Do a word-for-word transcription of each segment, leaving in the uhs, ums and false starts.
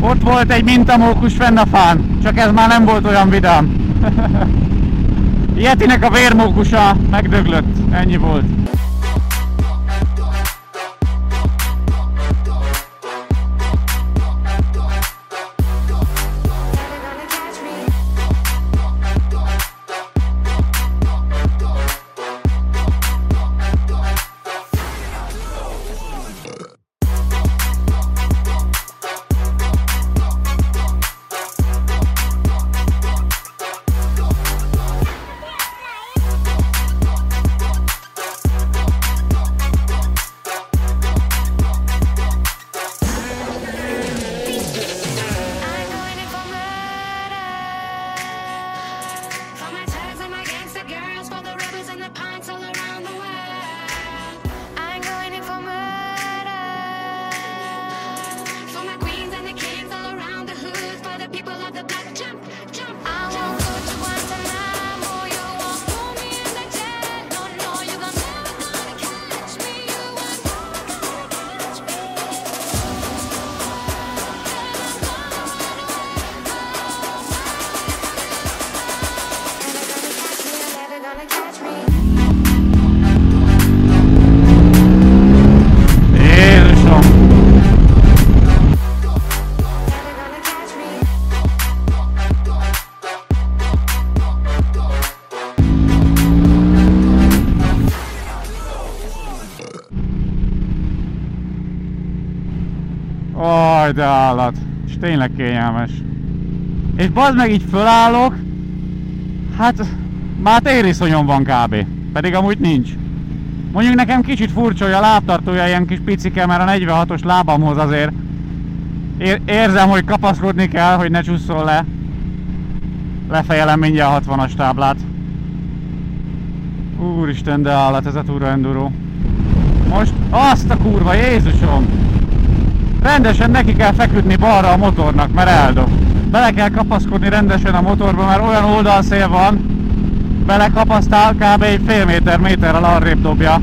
Ott volt egy mintamókus fenn a fán, csak ez már nem volt olyan vidám. Yetinek a vérmókusa megdöglött, ennyi volt. Aj, de állat. És tényleg kényelmes. És bazd meg, így fölállok. Hát már tériszonyom van kb. Pedig amúgy nincs. Mondjuk nekem kicsit furcsa, hogy a lábtartója ilyen kis picike, mert a negyvenhatos lábamhoz azért ér érzem, hogy kapaszkodni kell, hogy ne csusszol le. Lefejelem mindjárt a hatvanas táblát. Úristen, de állat ez a Tura Enduro. Most azt a kurva, Jézusom! Rendesen neki kell feküdni balra a motornak, mert eldob. Bele kell kapaszkodni rendesen a motorba, mert olyan oldalszél van, belekapasztál, kb. Egy fél méter, méterrel arrébb dobja.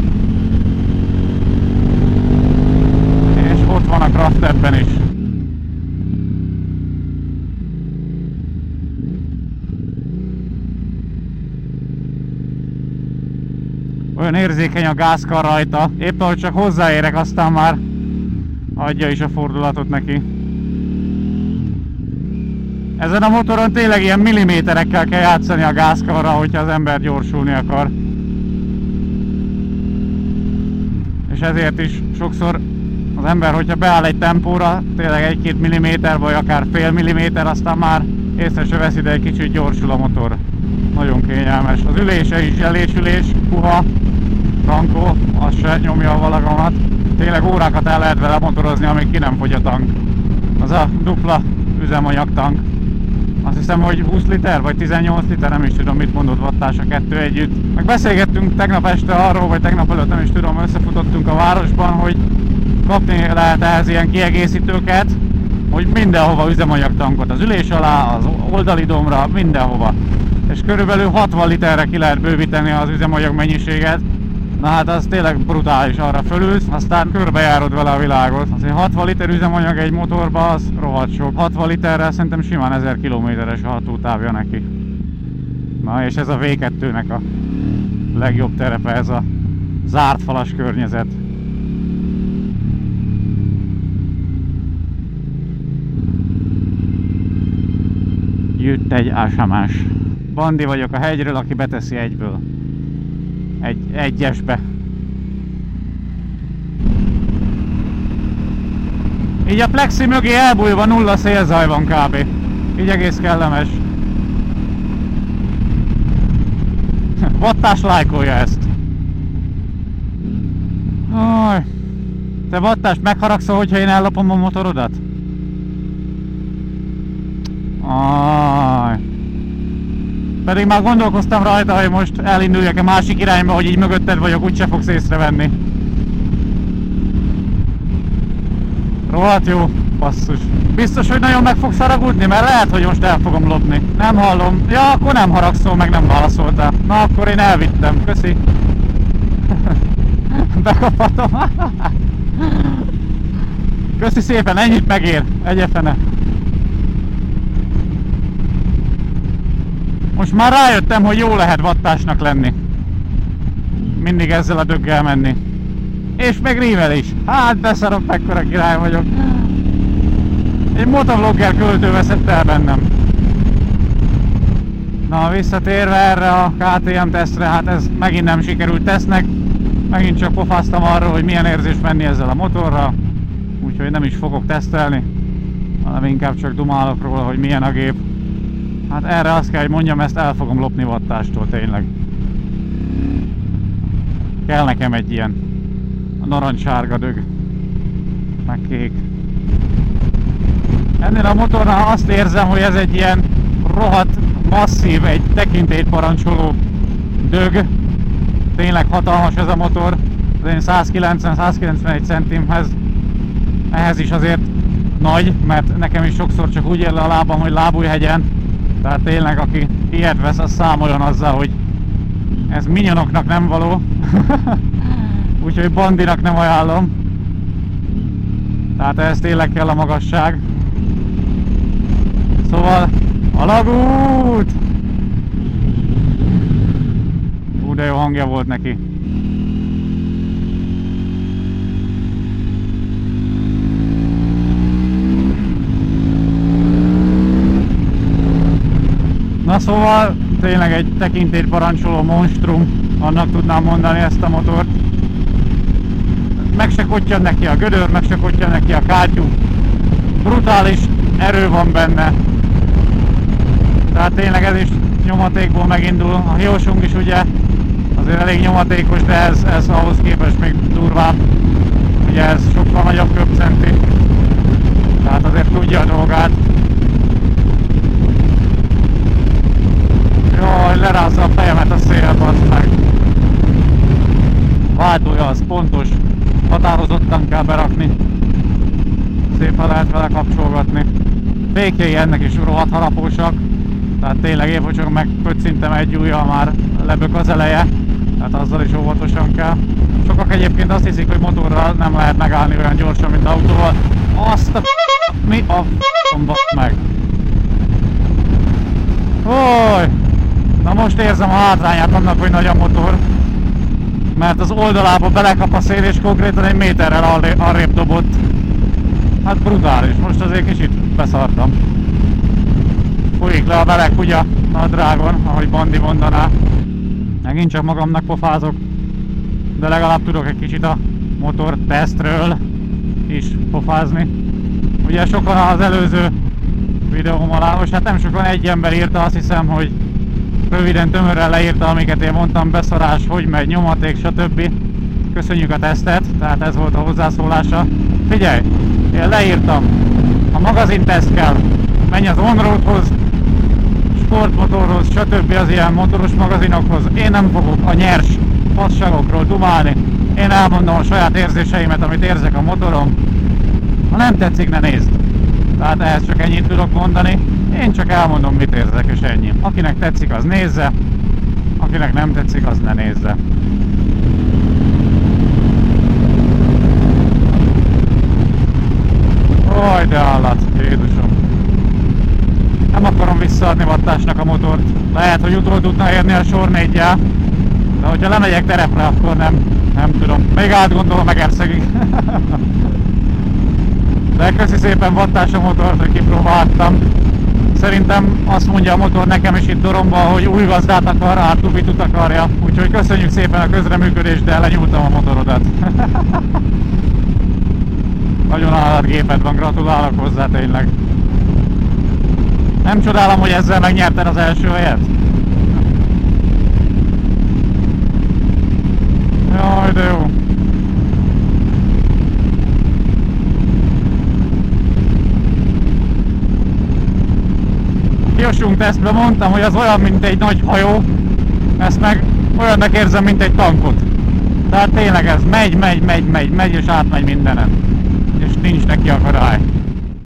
És ott van a Kraft ebben is. Olyan érzékeny a gázkar rajta, éppen hogy csak hozzáérek, aztán már adja is a fordulatot neki. Ezen a motoron tényleg ilyen milliméterekkel kell játszani a gázkarra, hogyha az ember gyorsulni akar. És ezért is sokszor az ember, hogyha beáll egy tempóra, tényleg egy-két milliméter vagy akár fél milliméter, aztán már észre se veszi, de egy kicsit gyorsul a motor. Nagyon kényelmes. Az ülése is zselésülés, puha, tankó, az se nyomja a valagamat. Tényleg órákat el lehet vele motorozni, amíg ki nem fogy a tank. Az a dupla üzemanyagtank. Azt hiszem, hogy húsz liter vagy tizennyolc liter, nem is tudom mit mondott wattás a kettő együtt. Meg beszélgettünk tegnap este arról, vagy tegnap előtt nem is tudom, összefutottunk a városban, hogy kapni lehet ehhez ilyen kiegészítőket, hogy mindenhova üzemanyagtankot, az ülés alá, az oldali domra, mindenhova. És körülbelül hatvan literre ki lehet bővíteni az üzemanyag mennyiséget. Na hát az tényleg brutális, arra fölülsz, aztán körbejárod vele a világot. Azért hatvan liter üzemanyag egy motorba, az rohadt sok. hatvan literrel szerintem simán ezer kilométeres a hatótávja neki. Na és ez a vé kettőnek a legjobb terepe, ez a zárt falas környezet. Jött egy es em es. Bandi vagyok a hegyről, aki beteszi egyből. Egy egyesbe. Így a plexi mögé elbújva nulla szélzaj van kb. Így egész kellemes. Wattás lájkolja ezt. Aj. Te Wattás, megharagszol, hogyha én ellopom a motorodat? Aj. Pedig már gondolkoztam rajta, hogy most elinduljak a másik irányba, hogy így mögötted vagyok, úgyse fogsz észrevenni. Rohadt jó, basszus. Biztos, hogy nagyon meg fogsz haragudni, mert lehet, hogy most el fogom lopni. Nem hallom. Ja, akkor nem haragszol, meg nem válaszoltál. Na, akkor én elvittem. Köszi. Bekaphatom. Köszi szépen, ennyit megér. Egyefene. Most már rájöttem, hogy jó lehet vattásnak lenni. Mindig ezzel a döggel menni. És meg rível is. Hát beszarok, mekkora király vagyok. Egy motovlogger költő veszett el bennem. Na, visszatérve erre a ká té em tesztre, hát ez megint nem sikerült tesznek. Megint csak pofáztam arról, hogy milyen érzés menni ezzel a motorral. Úgyhogy nem is fogok tesztelni, hanem inkább csak dumálok róla, hogy milyen a gép. Hát erre azt kell, hogy mondjam, ezt el fogom lopni vattástól, tényleg. Kell nekem egy ilyen narancssárga dög, meg kék. Ennél a motornál azt érzem, hogy ez egy ilyen rohadt masszív, egy tekintélyt parancsoló dög. Tényleg hatalmas ez a motor. Az én százkilencven-százkilencvenegy centimhez, ehhez is azért nagy, mert nekem is sokszor csak úgy ér le a lábam, hogy lábújhegyen. Tehát tényleg, aki ilyet vesz, az számoljon azzal, hogy ez minyonoknak nem való. Úgyhogy bandinak nem ajánlom. Tehát ez tényleg kell a magasság. Szóval alagút! Ú, de jó hangja volt neki. Na szóval tényleg egy tekintélyt parancsoló monstrum, annak tudnám mondani ezt a motort. Meg se kottyan neki a gödör, meg se kottyan neki a kátyú. Brutális erő van benne. Tehát tényleg ez is nyomatékból megindul. A Hyosung is ugye azért elég nyomatékos, de ez, ez ahhoz képest még durvább. Ugye ez sokkal nagyobb köbcenti. Tehát azért tudja a dolgát. Jaj, lerázza a fejemet a szél, bassz meg. Váltója az pontos, határozottan kell berakni. Szépen lehet vele kapcsolgatni. Fékjei ennek is rohadt harapósak. Tehát tényleg épp, hogy csak megköcintem egy ujjal, már lebök az eleje. Tehát azzal is óvatosan kell. Sokak egyébként azt hiszik, hogy motorral nem lehet megállni olyan gyorsan, mint autóval. Azt a f***, mi a f***om basz meg. Hoj! Na most érzem a hátrányát annak, hogy nagy a motor. Mert az oldalába belekap a szél, és konkrétan egy méterrel arrébb dobott. Hát brutális, most azért kicsit beszartam. Folyik le a meleg kutya nadrágon, ahogy Bandi mondaná. Megint csak magamnak pofázok. De legalább tudok egy kicsit a motor tesztről is pofázni. Ugye sokan az előző videóm alá, most hát nem sokan, egy ember írta, azt hiszem, hogy röviden, tömörrel leírta, amiket én mondtam, beszarás, hogy megy, nyomaték, stb. Köszönjük a tesztet, tehát ez volt a hozzászólása. Figyelj, én leírtam, ha magazinteszt kell, menj az on-roadhoz, sportmotorhoz, stb. Az ilyen motoros magazinokhoz. Én nem fogok a nyers fasságokról dumálni. Én elmondom a saját érzéseimet, amit érzek a motorom. Ha nem tetszik, ne nézd. Tehát ehhez csak ennyit tudok mondani. Én csak elmondom, mit érzek, és ennyi. Akinek tetszik, az nézze. Akinek nem tetszik, az ne nézze. Oj, de állat, Jézusom. Nem akarom visszaadni vattásnak a motort. Lehet, hogy utol tudna érni a sor négyjel. De hogyha lemegyek terepre, akkor nem. Nem tudom. Még átgondolom Egerszegig. De köszi szépen vattás a motort, hogy kipróbáltam. Szerintem azt mondja a motor nekem is itt Doromba, hogy új gazdát akar, ártubitut akarja. Úgyhogy köszönjük szépen a közreműködést, de lenyúltam a motorodat. Nagyon állatgéped van, gratulálok hozzá tényleg. Nem csodálom, hogy ezzel megnyerted az első helyet? Jaj, de jó. Hyosung tesztben mondtam, hogy az olyan, mint egy nagy hajó, ezt meg olyannak érzem, mint egy tankot. Tehát tényleg ez megy, megy, megy, megy, megy és átmegy mindenen. És nincs neki akadály.